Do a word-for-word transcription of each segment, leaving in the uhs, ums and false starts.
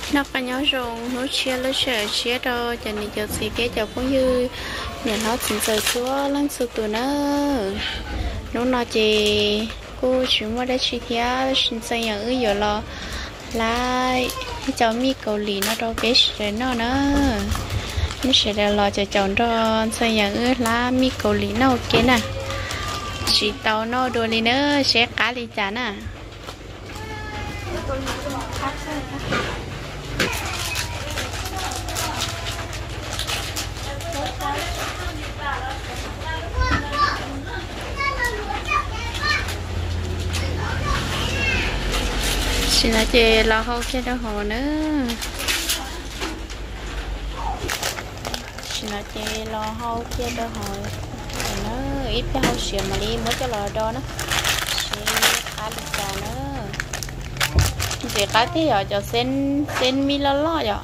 nó có nhớ rồng nó chia nó sợ chia đâu cho nên cho xí cái cho cũng như nhà nó chính giờ chúa lăng sự tụi nó nó nói chị cô chỉ mua để chi thia xin xây nhà ư giờ lo lại cháu mi cầu lì nó đâu biết rồi nó nữa mi sẽ để lo cho chồng đó xây nhà ư lá mi cầu lì nó ok nè chỉ tàu nó đồ lì nữa sẽ cá lì chả nè xin là chị lo hậu kia đâu hồ nữa xin là chị lo hậu kia đâu hồ nó ít cái hậu xỉa mà đi mới cho lò đo nó sẽ cá được cả nữa chị cá thế giờ cho sen sen mi lo lo giờ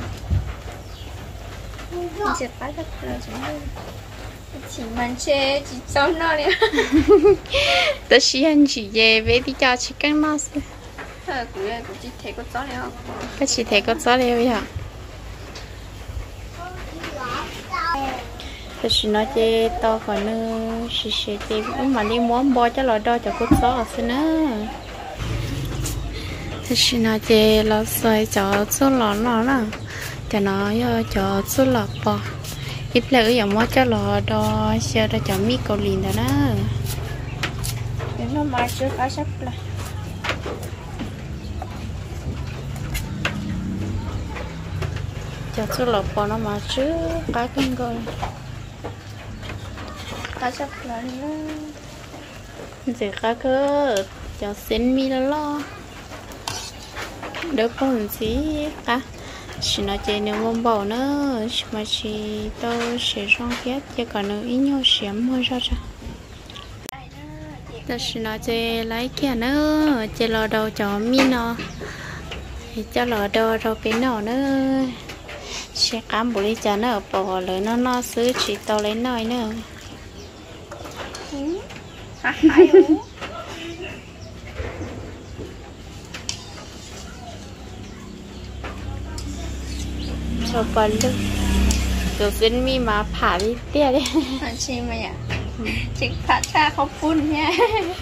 chị cá rất là chỉ mang xe chỉ cho nó đi tớ chỉ anh chỉ về về đi cho chị căng nó ờ cũng cũng chỉ thấy có chó này không cái chỉ thấy có chó này vậy tớ chỉ nói chị to còn nữa chỉ sẽ chị mà đi muốn bo cho lò đo cho có chó ở xin nữa tớ chỉ nói chị là xoay cho số lò nó nè cho nó cho số lò bò ít là ở dạng cho lò đo xe ra cho mi cầu liền đó đó nó mà chưa cá sắp là cho số lò bò nó mà chứ cá cưng rồi cá sắp là nó giờ cá cơ cho xin mi lo đỡ con gì cá chỉ nói chơi nếu muốn bảo nữa mà chỉ tao sẽ xong hết chứ còn nữa ít nhau sẽ mua ra ra tao chỉ nói chơi lấy kia nữa chơi lò đầu cho mi nó thì cho lò đầu rồi cái nào nữa sẽ cám bụi chả nó bỏ lời nó nó xứ chỉ tao lấy nói nữa cho bẩn luôn rồi xin mi mà phá đi tia đi anh chị mày à chị phá cha không phun nha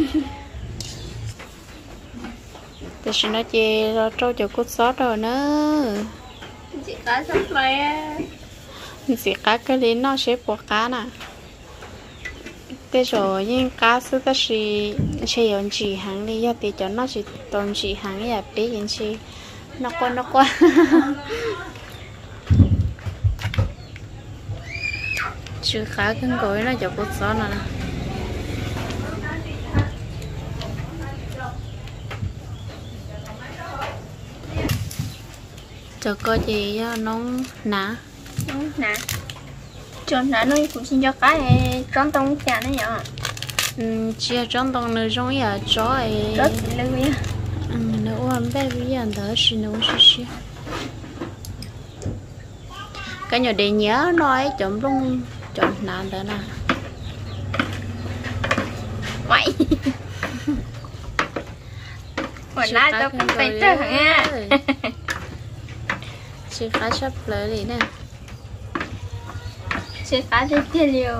tôi xin nói chị rồi trâu cho cút sót rồi nữa chị cá sắp mày chị cá cái lý nó sẽ bỏ cá nè thế rồi nhưng cá sư ta chỉ chỉ用chỉ hàng đi giờ thì cho nó chỉ tồn chỉ hàng vậy bé gì chi nó qua nó qua chưa khá cứng cỏi nó cho cút sót nè cho coi gì nó nã nã cho nã nó cũng xin cho cái tròn tông chả nó nhở ừ chia tròn tông nó giống như chó ấy rất là vui ừ nó uống bé bây giờ đó chỉ nó uống xí cái nhỏ để nhớ nói chọn luôn chọn nạn đó nè mày hồi nãy tao cũng phải chơi hả chưa khá sắp lấy đi nè chưa phá được tiền liều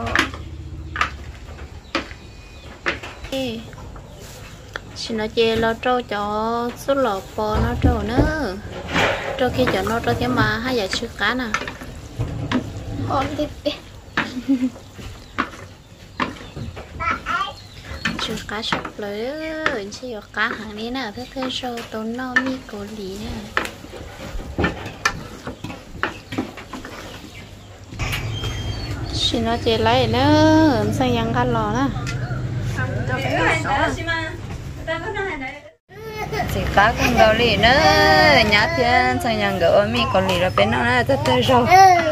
xin nó chê lo trâu cho số lọ bò nó trâu nữa trâu khi cho nó trâu thế mà hai giờ chưa cá nè ôm đi chưa cá sắp lấy chỉ có cá hàngนี้nè thế thế sao tốn nó mi cổ lì nè xin nó chê lấy nữa sang yang cá lò nè chỉ cá con gấu lì nữa nhá thiên sang yang gấu mi cổ lì là bên nó nè thế thế sao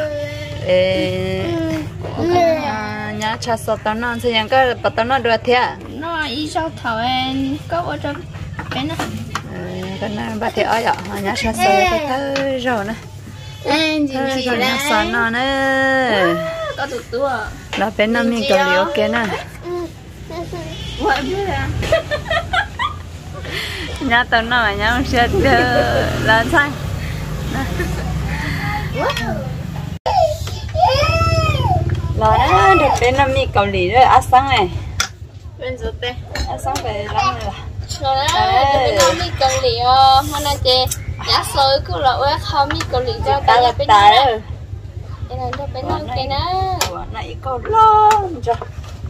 nhá cha sọt tao nó sang yang cái bắt tao nó được thế nó ý sao thầu em có ở trong bên nó cái này bắt thế ở vậy nhá cha sọt thế thế rồi nè em gì gì đấy nhá sọt nó nè có tụt tua là bên nó mi cổ lì ok nè vậy biết à nhá tao nó nhá sẽ là sao rồi đó được bên Nam Mi Cầu Lý rồi ăn sáng này bên dưới đây ăn sáng về lắm rồi rồi đó bên nó mi cần lì ờ mà nó chè nhá sôi cứ là ơi không mi cần lì cho ta là bên ta nó rồi cái này cho bên nó cái nó này cầu lon cho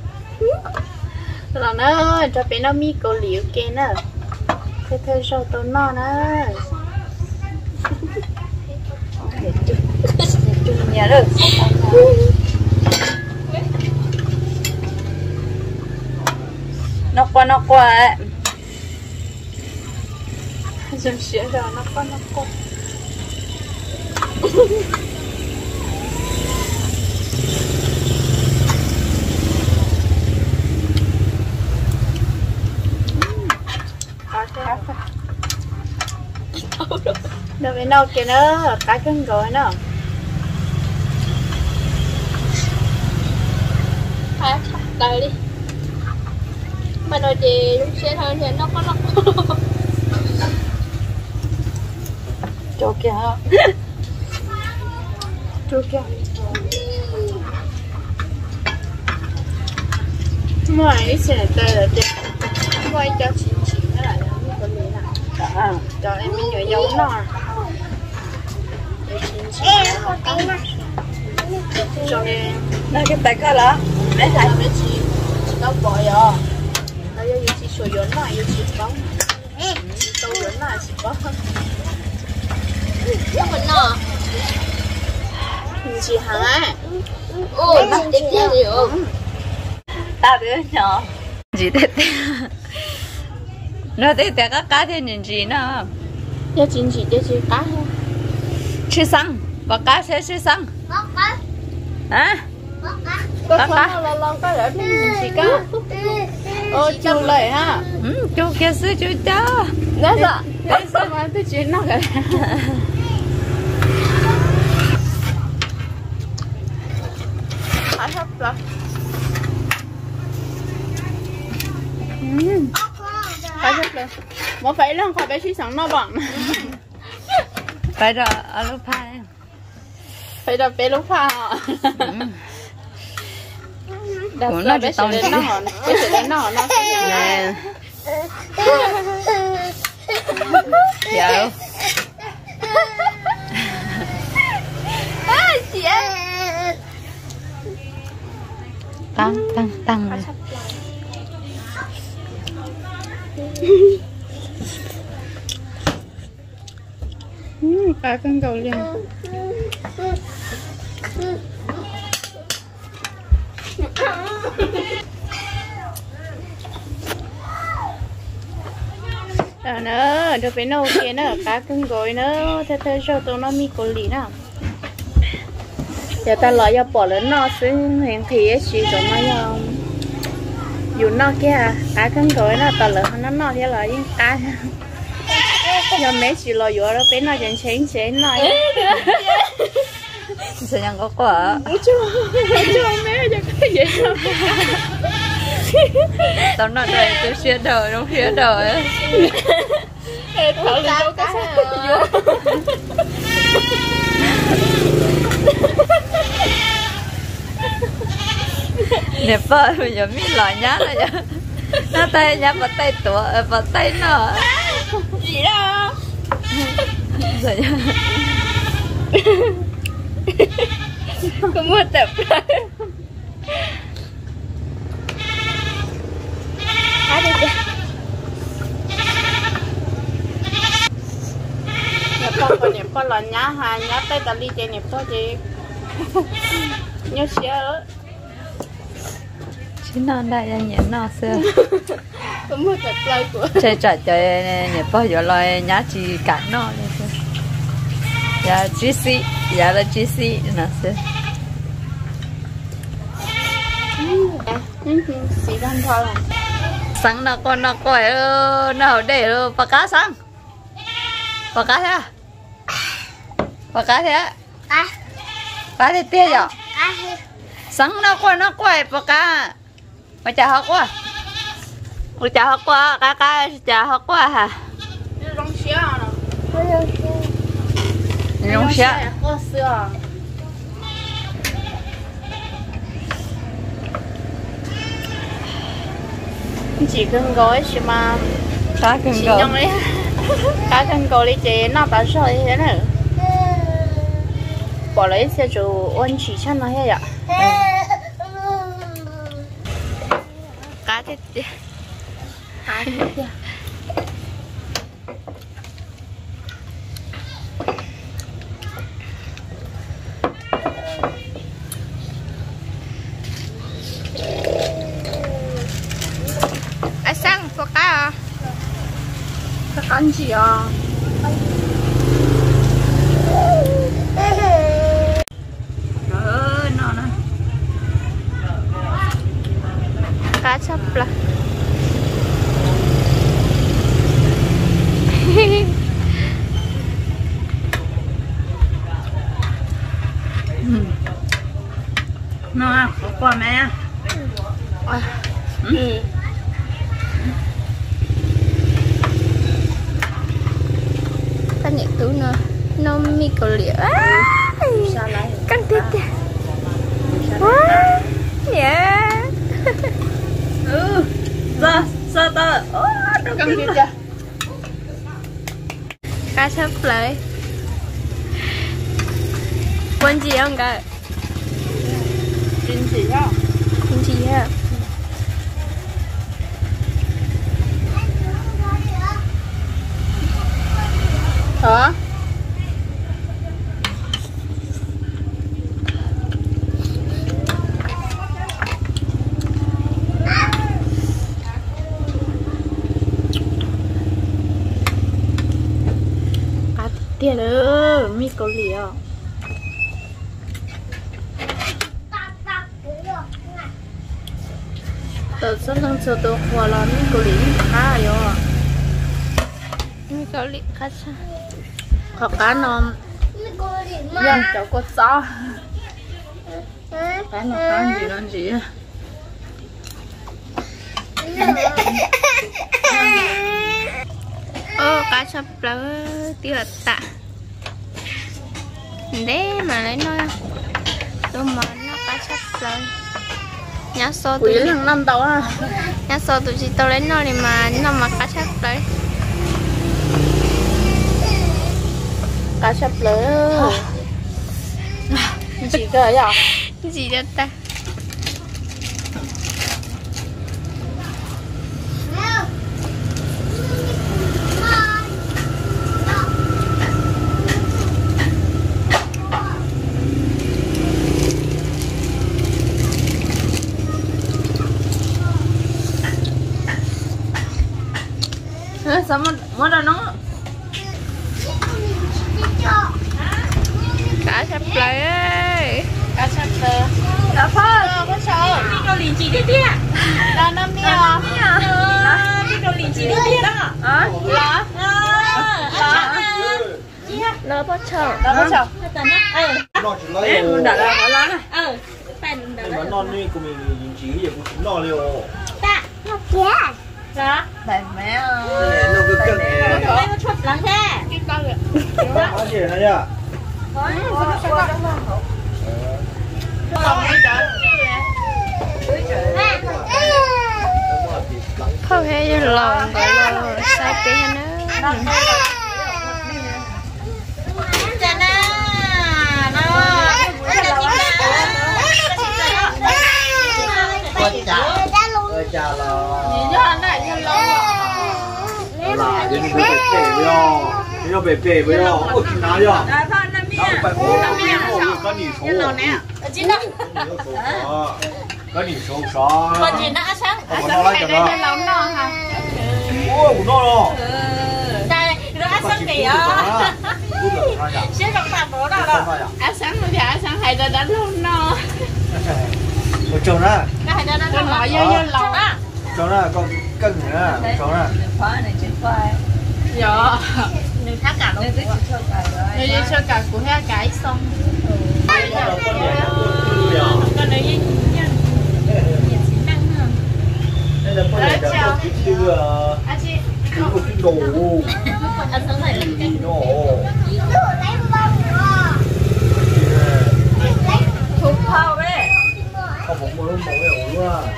là nó cho bên nó mi cầu liu kia nữa thế thôi sau tôi nó nữa chung nhà rồi nó qua nó qua dùng sữa rồi nó qua nó qua đâu bên đâu kia nữa cá cứng rồi nữa phải đợi đi mà nói gì lúc xe thôi thì nó có nó chỗ kia chỗ kia ngoài xe đây là đây ngoài cho chín chín cái lại là không có lý nào cho em mình nhớ dấu nó cho em nó cái tay cái lá mấy thằng mấy chị đâu bỏ rồi nó yêu chị sửa yến lại yêu chị bóng đâu yến lại chị bóng nó mình nọ chị hả ôi bắt tiếp theo gì không ta đứa nhỏ gì thế nó thế thế các cá thì nhìn gì nữa cho chín chị cho chị cá 吃生把cá sẽ吃生hả có cá lo lo có để mình chị cá ô chú lại ha ừ chú kia sư chú cho đó là đấy sao mà tôi chuyện nó kìa phải hấp rồi phải hấp rồi một phải lần khỏi bé suy sáng nó bằng phải rồi ở lúc phai phải rồi bé lúc pha đặt ra bé sẽ đến nó hòn bé sẽ đến nó hòn nó nè dạ chị tăng tăng tăng cá cân cầu liền à nữa được phải nấu kia nữa cá cưng gối nữa thế thế cho tôi nó mi cổ lì nào giờ ta lấy cho bỏ lớn nó xứng hiện thì chỉ cho nó nhau dù nó kia cá cưng gối nó ta lấy nó nó thế là những cá giờ mấy chỉ lo dù đó bé nó dần chén chén này sao nhận có quả cho cho mấy giờ cái gì tao nói đây tôi xuyên đời không xuyên đời thở lên đâu cái nè vợ bây giờ biết loại nhá rồi nhá nó tay nhá vào tay tủa vào tay nó gì đâu rồi nhá không mua tập à đi kìa nhập con con nhập con là nhá hà nhá tay ta đi chơi nhập thôi chị nhớ xưa chứ non đây là nhện nó xưa không mua tập lời của chơi trò chơi nhện bao giờ loài nhá chỉ cắn nó này xưa dạ G C dạ là G C nó xưa xí gan thôi là sáng nó con nó quẩy nó để bà cá sáng bà cá thế bà cá thế à cá thế tia rồi à sáng nó con nó quẩy bà cá mà chả học quá ủa chả học quá cá cá chả học quá hả rong xía nào Nhung xe. Có xưa. Chỉ cần gói chứ mà. Cá cần Chỉ gỡ. nhung đi. Cá cần gói đi chế nó bán sợi thế này. Bỏ lấy xe chủ ôn chỉ chân nó hết ạ. Cá thế thế. Cá thế thế. À sang có cá à? Cá ăn gì à? Ờ, nó nè. Cá chắp là. Nó có qua mẹ. Ừ. Cái nhẹ tú nó nó mi cầu lịa. Sao lại? Căng thịt. Wow. Yeah. Ừ. Giờ, giờ tờ. Ô, đâu Căng kinh thịt rồi. chưa? Cá sắp lại. Quên gì không cả? Chín gì đó? Quên gì ha? Hả? Cá tiền ơ, mi có lì à? Tớ rất là sợ tớ hòa là mi có lì khá rồi. Mi cầu lịa cá sao? Khó cá nó dân cháu có rõ. Cái nó ăn gì ăn gì á. Ô cá sắp lại tiệt tạ. Đấy mà lấy nó. Tôi mà nó cá sắp lại. Nhá số Quý tụi lần năm tàu à? nhá số tụi chị tao lấy nó thì mà nó mà cá sắp lại. Cá sắp lớn. Chị cơ à? Gì đó ta? Ơ, sao mà mà đâu nó. Cá sắp lại ơi. Cá sắp lớn. Đã phơi. Có sợ. Mi cầu lì chỉ đi tia. Là năm đi à? Mi cầu lì chỉ đi tia đó. Hả? Là? Là. Nó bắt chờ. Là có sợ. nó chỉ lấy Ê, mình đã là có lá này. Ừ. Phần đó. mà non đi của mình nhìn chỉ giờ cũng chỉ no liều Ta. Nó kia. Đó. Đây mẹ. nó cứ cân này Nó chốt lắm thế. Cái con kìa. nó gì này nhá Không hề như lòng gọi là sao kia nữa. ơi chà là Nhìn cho anh này nhìn lâu à? là những cái bể bể với nhau những cái bể bể với nhau ôi chị nói chưa Đã phơi năm nó phải miếng. cố năm miếng có nhỉ số Chín đó. có nhỉ số sáu Còn gì nữa sáng? còn nó lại cho nó Lòng nó hả? ôi của nó nó Đây, nó ăn sáng kìa. Xếp trong bàn bố nào đó. Ăn sáng rồi thì ăn sáng hay là đánh luôn nó. Con trâu đó. Cái hay là nó nói vô vô lòng á. Trâu đó con cân nữa, trâu đó. Phơi này chỉ phơi. Dạ. Đừng thắt cả luôn. Đây chỉ cho cài rồi. Nếu như cho cả của hai cái xong. Con này như nhiệt xí năng hả? Đây là con này đã có cái À chị. cái đồ. Ăn sáng này là cái Đồ. mới mổ hiểu luôn à.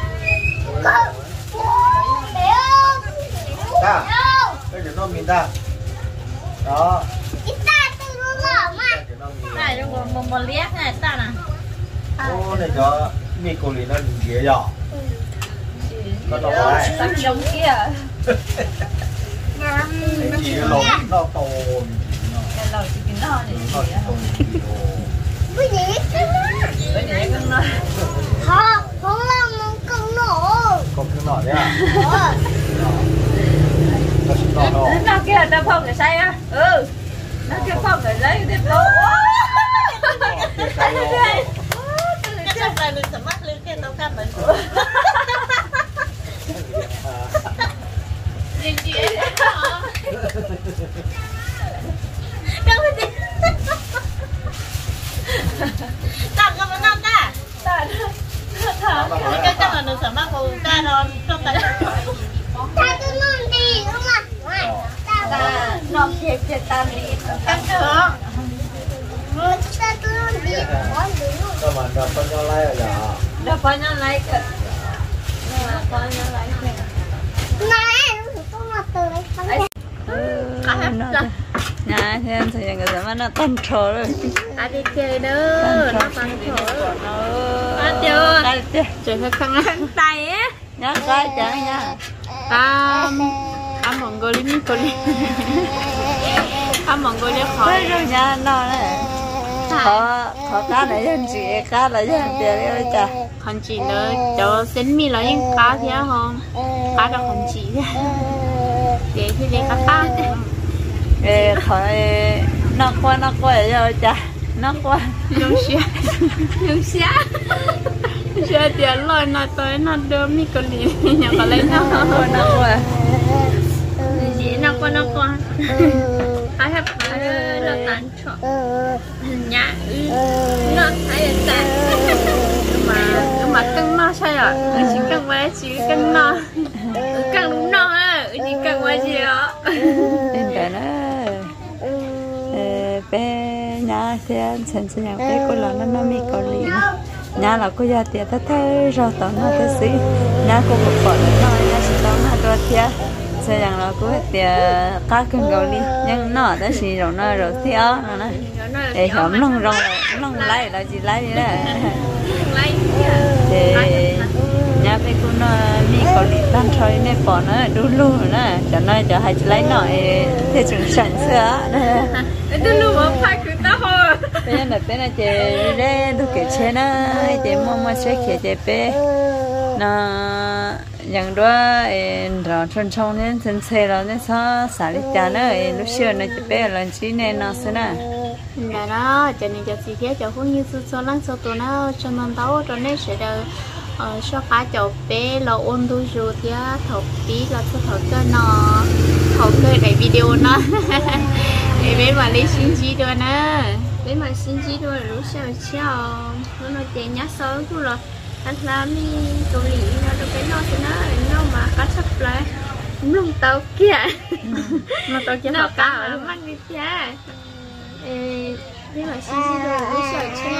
Ta, cái chuyện nó mình ta. Đó. này trong một một một liếc này ta nè. Ô này cho mì cổ lì nó dễ dọ. Nó to này. Tắm giống kia. Chỉ cái lồng nó to. Cái lầu chỉ cái nó này. Nó to. Cái gì? Cái này con nó. Hả? Không làm một con nổ. Con cái nọ đấy à? Nó xin nọ nó. Nó kia nó phong cái say á. Ừ. Nó kia phong cái lấy cái lỗ. Chắc là đừng sắm mắt lưới kia tao cam bởi Nhìn chị ấy hả? Đâu cái gì? Tao cầm nó ta. Ta Thở. Cái chắc là đừng sắm mắt của ta nó trong tay. Ta cứ nôn đi không à? ta nó kia kia ta đi. Căng thở. Ta cứ nôn đi. Nó mà nó phân cho lại à? Nó phải nó lấy cái. Nó phải nó lấy cái. Này, nó không mà từ đấy không biết. Nhà thì em thấy cái gì mà nó tông trổ rồi. à đi chơi đó nó bằng thở À chưa. chơi hơi khăn Khăn tay á. Nhớ cái chẳng nha. à à mọi người đi cô đi à mọi người đi khỏi Rồi nhà nó này. Khó khó cá này dân chị cá là dân tiền đi chả. còn chị nữa cho xin mi là những cá thế không cá đâu còn chị để thì để cá cá Ê khỏi nó qua nó qua rồi chả. Nó qua. không xia không xia xia tiền lời nó tới nó đưa mi cô đi nhà có lấy nó Nó qua nó qua. chị nó qua nó qua I have nó tán cho nhá nó thấy là mà mà cân no sao ạ chỉ cân quá chỉ cân no cân đúng no á chỉ cân quá gì đó Tên cái nó bé nhà thì chân chân nhà bé cô là nó nó mi có lý nhà là cô gia tiền tất thế rồi tao nó thế gì nhà cô có bỏ lại nói nhà chỉ tao nó đôi thiệt sẽ rằng là cô tiền cá cưng gấu lý nhưng nó đã chỉ rồi nó rồi thiệt nó này để nhóm lông rong lông lấy là gì lấy đi đấy để nhà bé cô nó mi có lý tan thôi nên bỏ nó đu lu nữa cho nó cho hai lấy nổi thế chúng sản sữa đu lu mà phải cứ tao thôi bây giờ là bên này chị đây được cái chế nó chị mua mua chế kia chị bé nó những đó rồi trôn trôn nên chân xe rồi nên sao xả đi cha nó lúc xưa nó chị bé lần chỉ nên nó xí nè nhà đó cho nên cho chị kia cho cũng như số số lăng số tụi nó cho nên tao cho nên sẽ được số cá cho bé là ôn đu rồi thì thầu bí là số thầu cho nó thầu cơ cái video nó để bé mà lấy xin gì rồi nè bé mà xin gì rồi lúc sau sau nó nói chuyện nhá sớm cũng rồi anh làm đi tụi lì nó được cái nó thì nó nó mà cá sắp lại lông tàu kia mà tàu kia nó cá ở mắt đi kia bé mà xin gì rồi lúc sau